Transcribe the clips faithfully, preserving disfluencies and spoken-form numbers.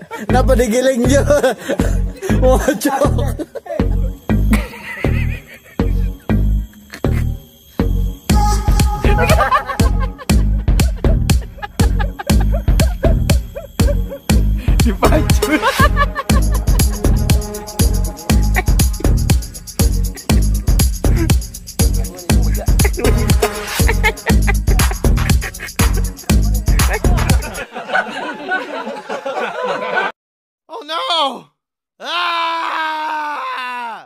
Kenapa digiling Jo? Mocok. Dipacu. Oh no! Ah!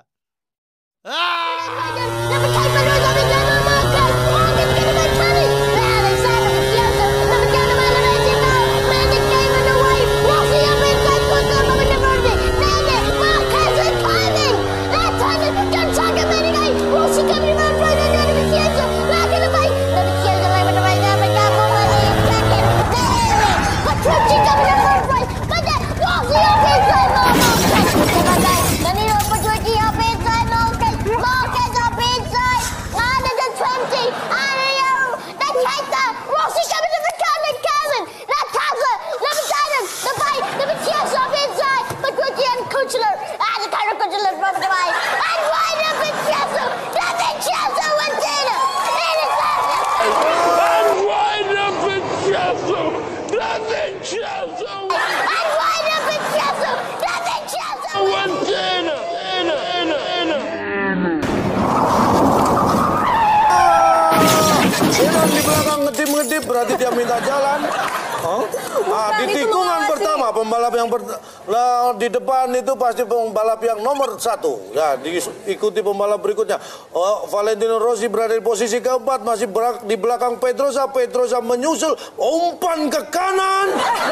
Di belakang ngedip-ngedip berarti dia minta jalan. Oh? Nah, di tikungan pertama pembalap yang ber... nah, di depan itu pasti pembalap yang nomor satu. Ya, diikuti pembalap berikutnya. Oh, Valentino Rossi berada di posisi keempat, masih berak di belakang Pedrosa. Pedrosa menyusul, umpan ke kanan.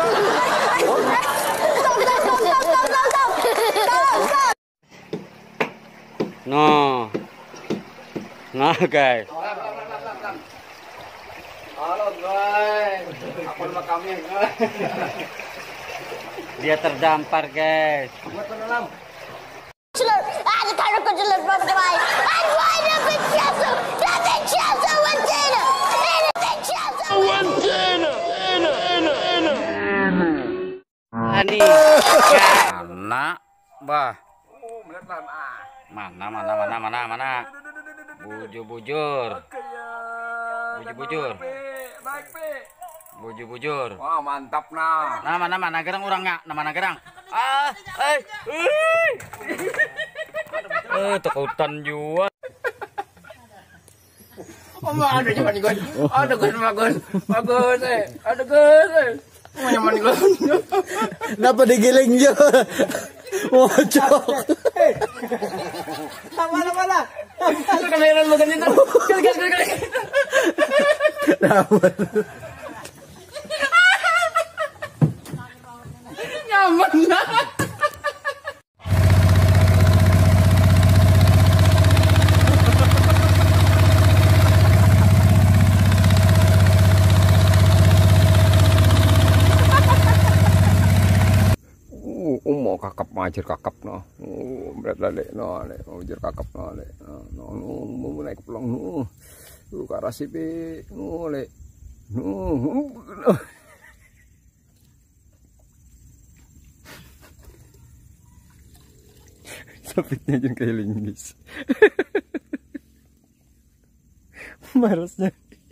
No, nah guys. Halo guys, apa nama kami guys? Dia terdampar guys. Ani, anak, bah. Mana, mana, mana, mana, mana. Bujur-bujur. Bujur-bujur. Bujur-bujur. Wah, mantap nah. Nah, mana mana gerang orangnya? Nah, mana gerang? Ah, eh. Eh, eh takutan juga. Oh, ada cuman gue. Ada gue bagus. Bagus eh. Ada gue eh. Mau nyaman gue. Kenapa digiling Jo? Mocok. Mana mana? Kamera lu kan itu. Gas gas gas. Dapat. Nyaman lah. Uh, mau kakap majer kakap no. Uh, berat lale no, le majer kakap no le. No, no, mau naik ke pelong no. Lu karasi be no le. No. Sapitnya jangan kayak linggis. Marasnya.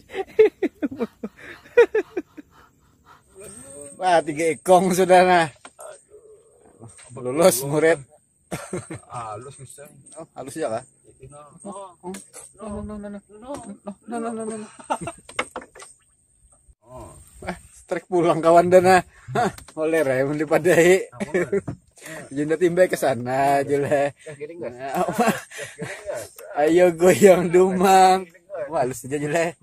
Wah, tiga ekong sudah nah. Lulus murid. Halus bisa. Oh, halus ya lah. No no no no no no no no no. Oh, eh, strike pulang kawan dana. Oleh rem dipadai. Jenda timbai ke sana aja. Ayo goyang dumang. Wah, halus aja jule.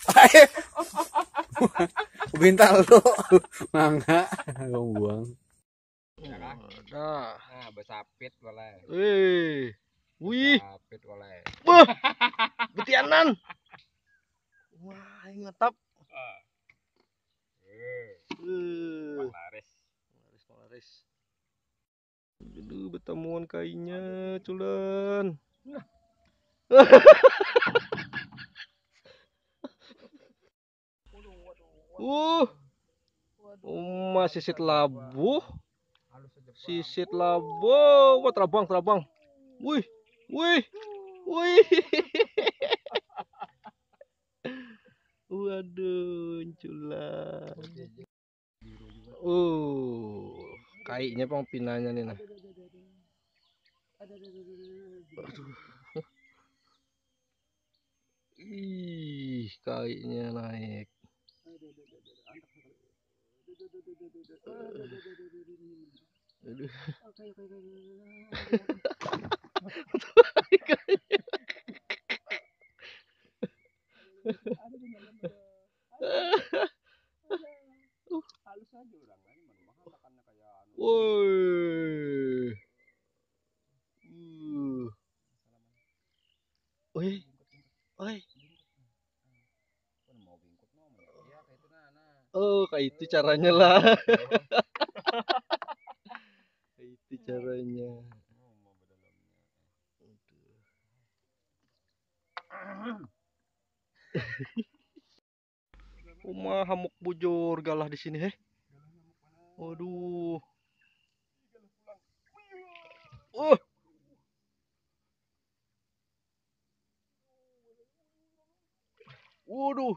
Bintang lo. Mangga buang. Nah, Nah, besapit boleh. wih, wih, Besapit boleh. buh, betianan. Wah, ngetap. Uh, Laris. laris, laris. Aduh, bertemuan kainnya, culan. Uh, masih sit labuh. Sisit labo. Wah, terabang, terabang. Wih, wih, wih. Waduh, culan. Uh, kayaknya pang pinanya nih nah. Aduh. Ih, kayaknya naik. Aduh. Woi. Uh. Woi. Woi. Oh, kayak itu caranya lah. Kayak itu caranya. Uma hamuk bujur galah di sini, heh. Waduh. Oh. Waduh.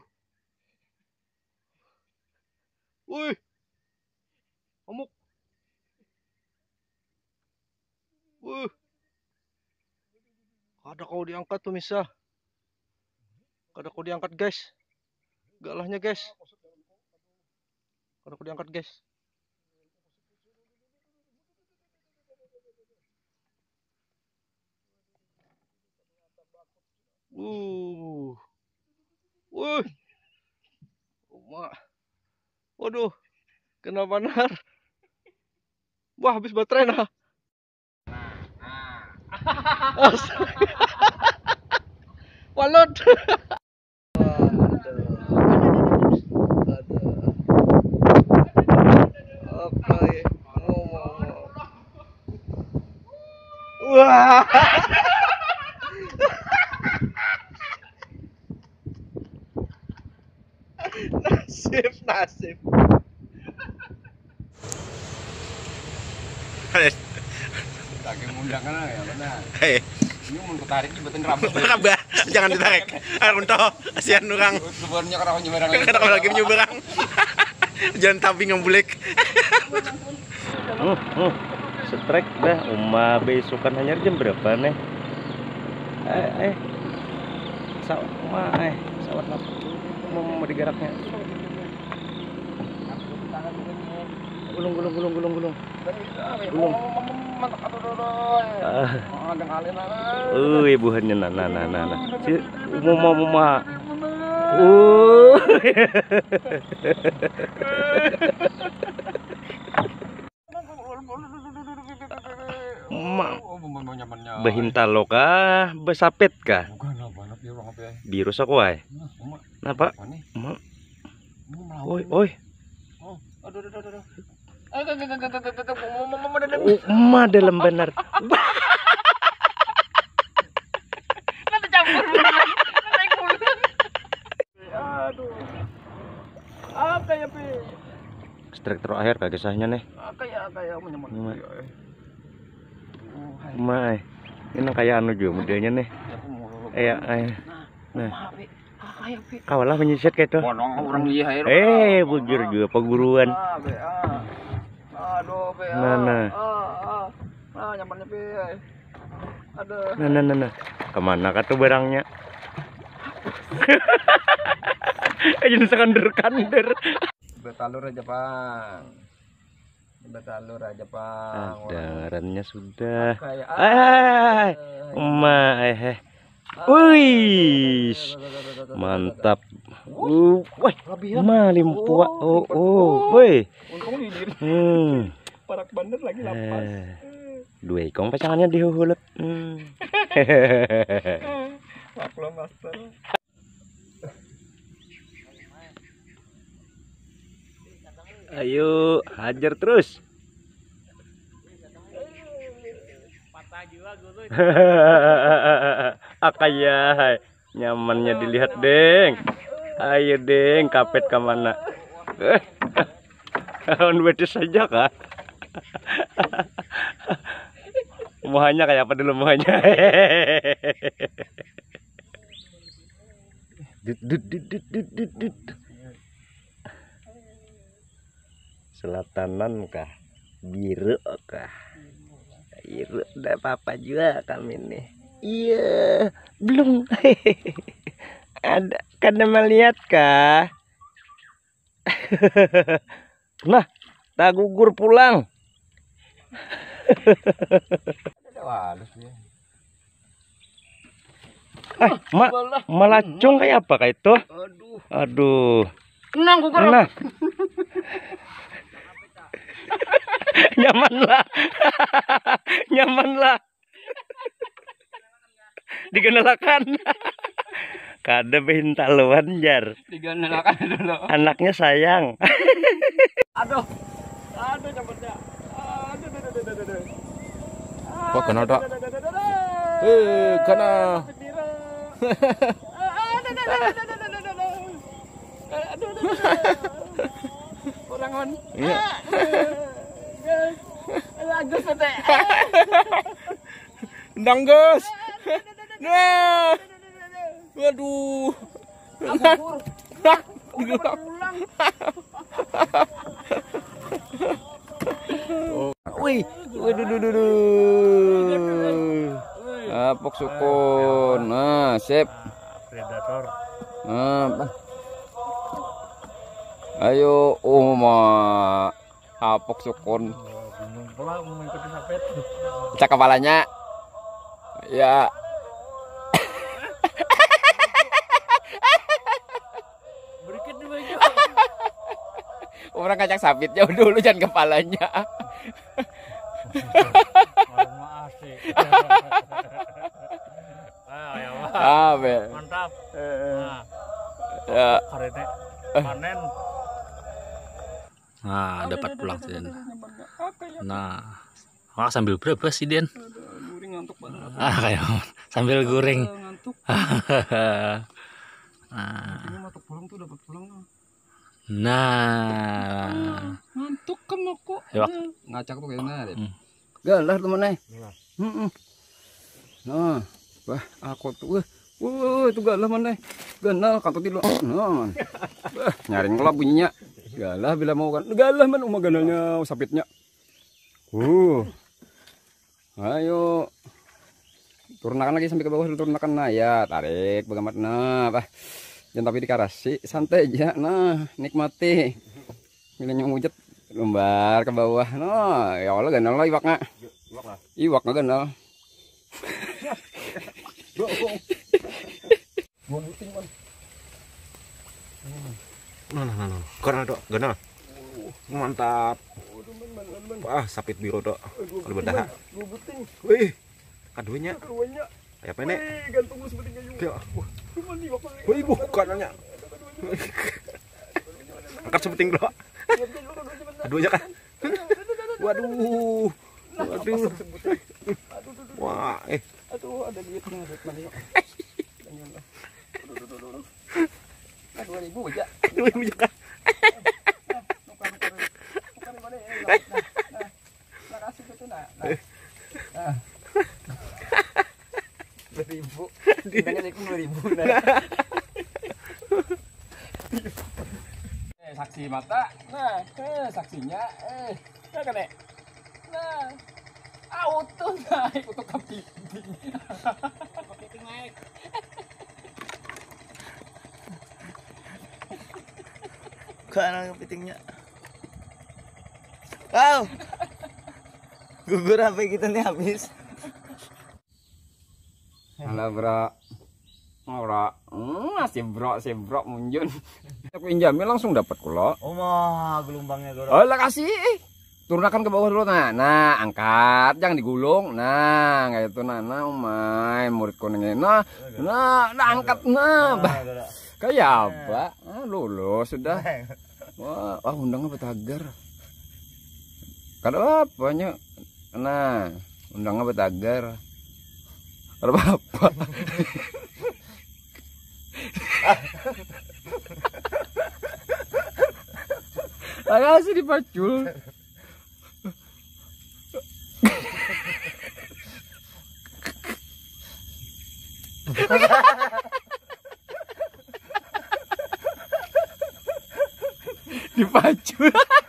Wih. Hamuk. Wih. Ada kau diangkat pemirsa. Ada kau diangkat, guys. Galahnya, guys. Ada kau diangkat, guys. Uh. Wih. Uma. Waduh. Kenapa nar? Wah, habis baterai nah. Walut. Oke. Wah. Nasib, nasib. Saking undangan ya benar. Hei, Ini mau ketarik di batang rambut. Mbak, jangan ditarik. Arunto, kasihan orang. Sebenarnya karena nyeberang lagi. Kata lagi nyeberang. Jangan tapi ngambulek. Uh, uh. Strike dah. Uma besokan hanya jam berapa nih? Eh, eh. Sawat uma eh. Sawat apa? Mau digaraknya. Gulung, gulung, gulung, gulung, gulung. Gulung. Mantap atuh dulu. Ada kalian Uh, ibuhannya nah, nah, nah, nah, nah. Si uma, uma. Uh. Mak. Behinta kah? Besapit kah? Bukan apa anak biru apa ya? Biru sakuai. Napa? Mak. Oi, oi. Aduh, aduh, aduh, aduh. Eh, gak, gak, gak, gak, gak, mama dalam. Uma dalam benar. Nanti campur. Nanti kulit. Aduh. Apa ya, Pi? Strike terakhir kah kisahnya nih? Kayak kayak menyemun. Uma, ini kayak anu juga modelnya nih. Eh, eh. Nah. Kawalah menyiset kayak itu. Orang iya air. Eh, bujur juga peguruan. Aduh, Pe. Nah, nah. Ah, ah. Nyamannya, Pe. Aduh. Nah, nah, nah, nah. Kemana kata barangnya? Jadi sekander-kander. Betalur aja, Bang. Betalur aja, Bang. Darannya sudah. Kayak Ah, Uma, eh, eh. Wih, mantap. Uh, wah, malim puak. Oh, oh, woi. untung di diri. Hmm. Parak bandar lagi lapas. Eh, dua ikong pasangannya dihulut. Hmm. Maklum, Master. Ayo, hajar terus. Akaya, nyamannya dilihat, Deng. Ayo, Deng, kapet ke mana? On bedes saja kah? Muhanya kayak apa dulu muhanya? Dut, dut, dut, dut, dut, dut, dut. Selatanan kah? Biru kah? Biru, udah apa-apa juga kami nih. Iya, belum. Ada, karena melihat kah? Nah, tak gugur pulang. Eh, ma melacung kayak apa kayak itu? Aduh. Aduh. Tenang gugur. Nah. Nyaman lah. Nyaman lah. Digenalakan. Kada bintaluan jar. Digenalakan dulu. Anaknya sayang. Aduh. Aduh cepetnya. Aduh aduh aduh aduh aduh. Kok kena tak? Eh, kena. Orang on. Iya. Agus pete. Endang, Gus. Nah. Waduh. Pulang. Wih, waduh, duh, duh, duh. Apok sukun. Nah, sip. Predator. Nah, ayo, Uma. Apok sukun. Bingung pula mau ngikutin sapet. Pecah kepalanya. Ya. Berikut dulu aja. Orang kacang sapit jauh dulu jangan kepalanya. Warna asik. Ah, ya, Pak. Ah, be. Mantap. Nah, Ya. karene panen. Nah, dapat pulang sih. Nah, wah sambil berapa sih Den? Guring ngantuk banget. Ah kayak sambil goreng. Ngantuk. Nah, Ini mau pulang tuh dapat pulang. nah. Ngantuk kamu kok. Ya, Ngacak tuh kayaknya. Hmm. Galah temen nih. Heeh. Nah, wah aku tuh wah, wah itu galah mana? Ganal kantor tidur. Nah, man. Wah, nyaring kelap bunyinya. Galah bila mau kan. Galah man umah ganalnya sapitnya. Uh. Ayo. Turunkan lagi sampai ke bawah, turunkan. Nah, ya, tarik bagaimana? Nah, apa? Jangan tapi dikarasi, santai aja. Nah, nikmati. Milihnya ngujet lembar ke bawah. Nah, ya Allah ganal lah iwaknya. Iwak nggak ganal. Nah, nah, nah, nah. Karena dok, gana. Mantap. Wah, sapit biru dok. Kalau berdah. Wih, kadunya. Kayak apa nih? Gantung lu seperti kayu. Wih, bukan nanya. Angkat sepenting dok. Kadunya kan. Waduh. Waduh. Wah, eh. Aduh, ada duit nih, duit mana yuk. Dua ribu aja. Dua ribu aja. Makasih gitu nak. Dua ribu. Tinggalnya saya dua ribu. Eh, saksi mata. Nah, eh, saksinya. Eh, nah kan eh. Nah, auto naik untuk kepiting. Kepiting naik. Karena kepitingnya. Wow. Gugur H P kita nih habis. Halo bro. Ora, hmm, masih bro, si bro munjun. Aku injami langsung dapat kula. Oh mah gelombangnya goro. Oh, lah kasih. Turunkan ke bawah dulu nah. Nah, angkat, jangan digulung. Nah, kayak itu nah, nah, main murid kuning nah. Nah, nah angkat nah. Bah. Kayak apa? Ah, lulus sudah. Wah, ah, undang apa tagar? Kada apanya? Nah, undang apa tagar? Kada apa? Agak sih dipacul. Dipacu.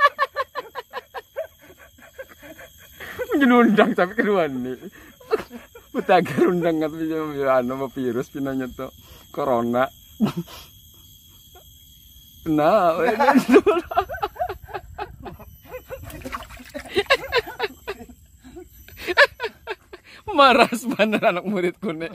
Mungkin undang tapi kedua nih. Betagar undang kan bisa anu virus pinanya tuh corona. Nah, maras bener anak muridku nih.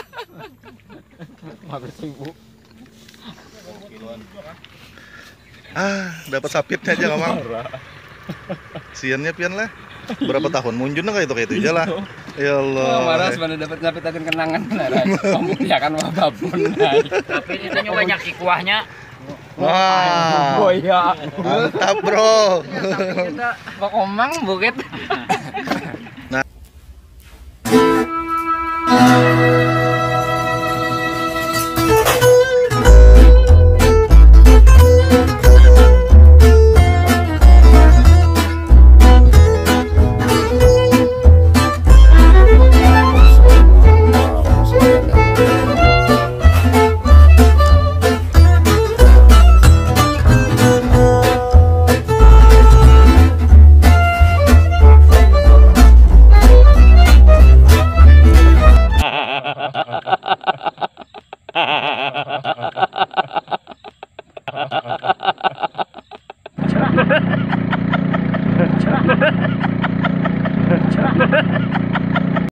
Ah, dapat sapitnya aja Kamang. Siannya pian lah. Berapa tahun munjun kayak itu kayak itu aja lah. Ya Allah. Maras bener dapat sapit tadi kenangan lah. Kamu ya kan wabapun. Tapi itu banyak ikuahnya. Wah. Oh iya. Mantap, Bro. Pak Omang bukit. Nah.